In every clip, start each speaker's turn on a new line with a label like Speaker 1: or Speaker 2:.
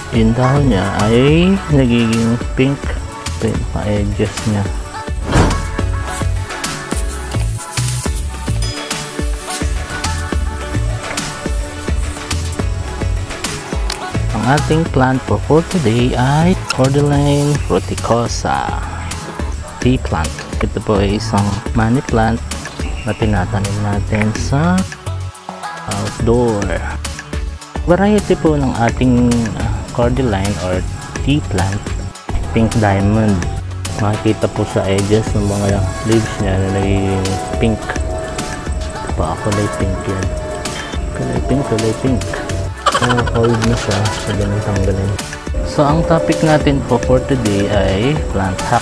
Speaker 1: yung dahon niya ay nagiging pink. Ito yung edges niya. Ang ating plant for today ay Cordyline fruticosa tea plant. Ito po ay isang money plant na tinatanim natin sa outdoor. Variety po ng ating cordyline or tea plant, pink diamond. Makikita po sa edges ng mga leaves niya na naging pink. Ito pa, kulay pink yan. Kulay pink. Old na siya, so ganun tanggalin. So ang topic natin po for today ay plant hack.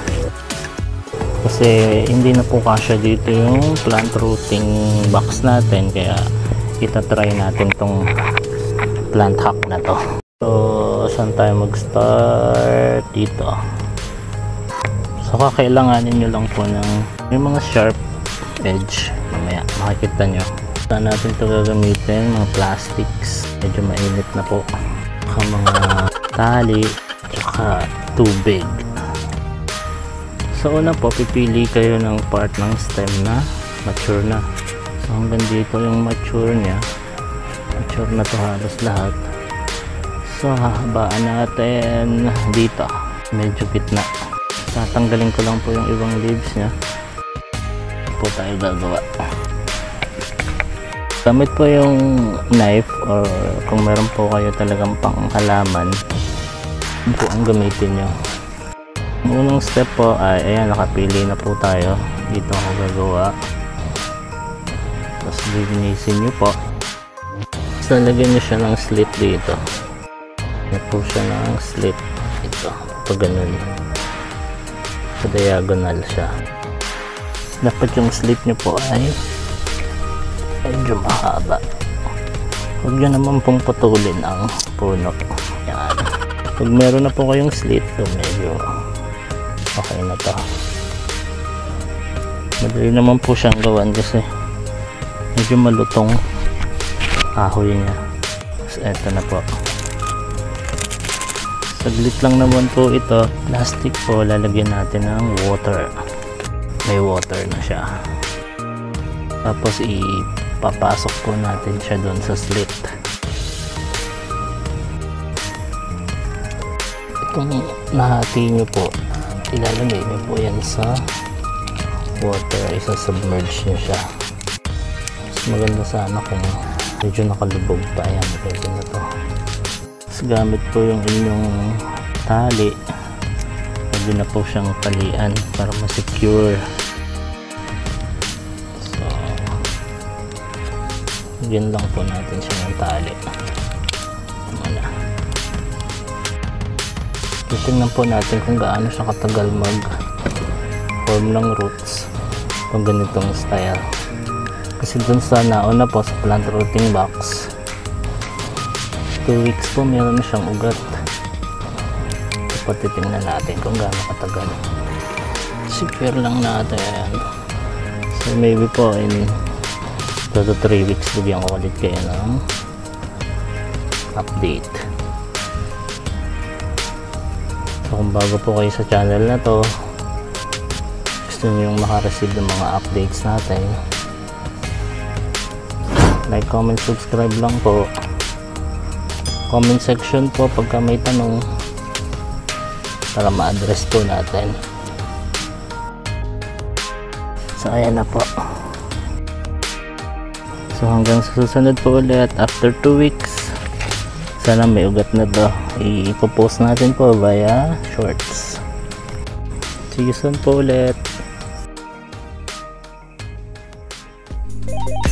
Speaker 1: Kasi hindi na po kasya dito yung plant rooting box natin, kaya itatry natin tong plant hack na to. So saan tayo mag-start? Dito. So kakailanganin nyo lang po ng yung mga sharp edge. Mamaya makikita nyo. Saan natin ito gagamitin? Mga plastics. Medyo mainit na po. Mga tali at tubig. So una po, pipili kayo ng part ng stem na mature na. So hanggang dito yung mature nya. Mature na to halos lahat. So hahabaan natin dito. Medyo gitna. Tatanggalin ko lang po yung ibang leaves nya. Po tayo gagawa. Gamit po yung knife or kung meron po kayo talagang pang halaman, po ang gamitin nyo. Ang unang step po ay ayan, nakapili na po tayo. Dito ako gagawa. Tapos linisin nyo po. So lagyan nyo siya ng slit dito. Lagyan po siya ng slit ito. Pag ganun. Sa diagonal siya. Dapat yung slit nyo po ay medyo mahaba. Huwag nyo naman pong putulin ang puno. Yan. Pag meron na po kayong slit, so medyo okay na to. Madali naman po siyang gawan kasi medyo malutong kahoy niya. So eto na po. Saglit lang naman po ito. Plastic po, lalagyan natin ng water. May water na siya. Tapos ipapasok po natin siya doon sa slit. Itong nahati nyo po, ilalagay nyo po yan sa water, isa-submerge nyo siya. Mas maganda sana kung medyo nakalubog pa yan, pwede na to. Tapos gamit po yung inyong tali, pwede na po siyang talian para ma-secure. So bigyan lang po natin siya ng tali. Titingnan po natin kung gaano siya katagal mag-form ng roots pag ganitong style. Kasi dun sa nauna po sa plant rooting box, 2 weeks po meron na siyang ugat. Dapat titingnan natin kung gaano katagal. Secure lang natin. So maybe po in 2 to 3 weeks bigyan ko ulit kayo ng update. So kung bago po kayo sa channel na to, gusto nyo yung makareceive ng mga updates natin, like, comment, subscribe lang po. Comment section po pagka may tanong para ma-address po natin. So ayan na po. So hanggang sa susunod po ulit after 2 weeks. Sana may ugat na to. I-post natin po via shorts. See you soon po ulit.